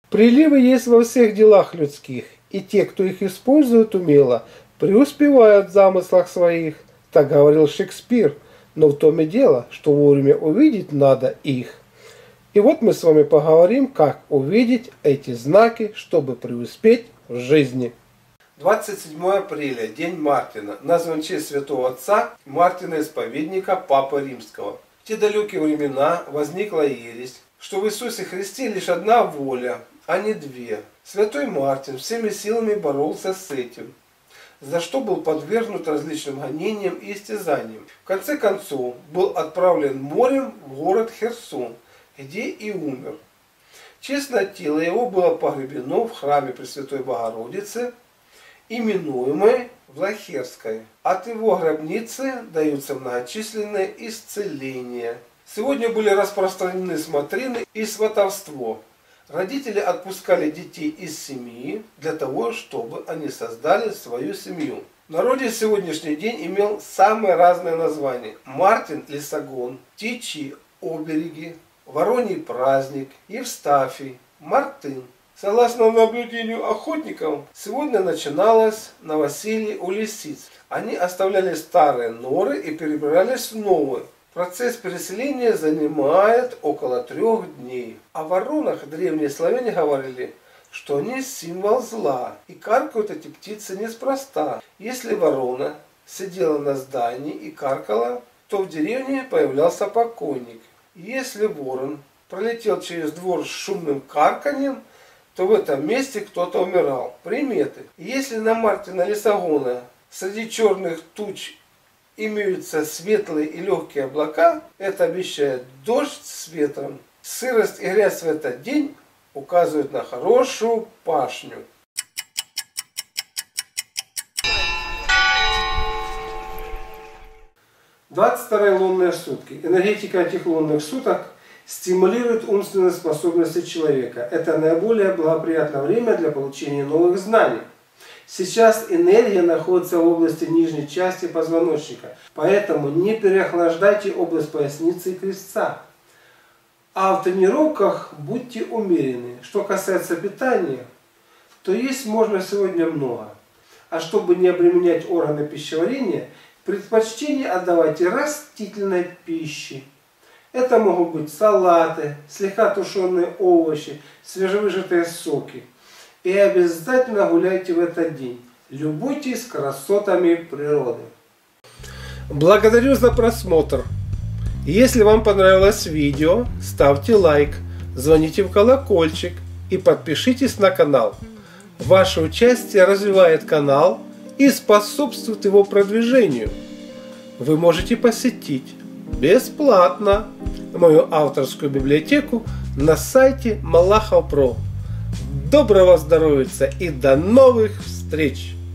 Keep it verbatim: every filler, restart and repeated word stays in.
Приливы есть во всех делах людских, и те, кто их использует умело, преуспевают в замыслах своих. Так говорил Шекспир, но в том и дело, что вовремя увидеть надо их. И вот мы с вами поговорим, как увидеть эти знаки, чтобы преуспеть в жизни. двадцать седьмое апреля, день Мартина, назван в честь святого отца Мартина Исповедника, Папы Римского. В те далекие времена возникла ересь, что в Иисусе Христе лишь одна воля, а не две. Святой Мартин всеми силами боролся с этим, за что был подвергнут различным гонениям и истязаниям. В конце концов был отправлен морем в город Херсон, где и умер. Честное тело его было погребено в храме Пресвятой Богородицы, именуемой Влахерской. От его гробницы даются многочисленные исцеления. Сегодня были распространены смотрины и сватовство. Родители отпускали детей из семьи для того, чтобы они создали свою семью. В народе сегодняшний день имел самые разные названия. Мартин Лисагон, Птичьи обереги, Вороний праздник, Евстафий, Мартын. Согласно наблюдению охотников, сегодня начиналось новоселье у лисиц. Они оставляли старые норы и перебирались в новые. Процесс переселения занимает около трех дней. О воронах древние славяне говорили, что они символ зла, и каркают эти птицы неспроста. Если ворона сидела на здании и каркала, то в деревне появлялся покойник. Если ворон пролетел через двор с шумным карканьем, то в этом месте кто-то умирал. Приметы. Если на Мартина Лисагона среди черных туч имеются светлые и легкие облака, это обещает дождь с ветром. Сырость и грязь в этот день указывают на хорошую пашню. двадцать вторые лунные сутки. Энергетика этих лунных суток стимулирует умственные способности человека. Это наиболее благоприятное время для получения новых знаний. Сейчас энергия находится в области нижней части позвоночника, поэтому не переохлаждайте область поясницы и крестца. А в тренировках будьте умеренны. Что касается питания, то есть можно сегодня много. А чтобы не обременять органы пищеварения, предпочтение отдавайте растительной пище. Это могут быть салаты, слегка тушеные овощи, свежевыжатые соки. И обязательно гуляйте в этот день. Любуйтесь красотами природы. Благодарю за просмотр. Если вам понравилось видео, ставьте лайк, звоните в колокольчик и подпишитесь на канал. Ваше участие развивает канал и способствует его продвижению. Вы можете посетить бесплатно мою авторскую библиотеку на сайте Малахов точка про. Доброго здоровья и до новых встреч!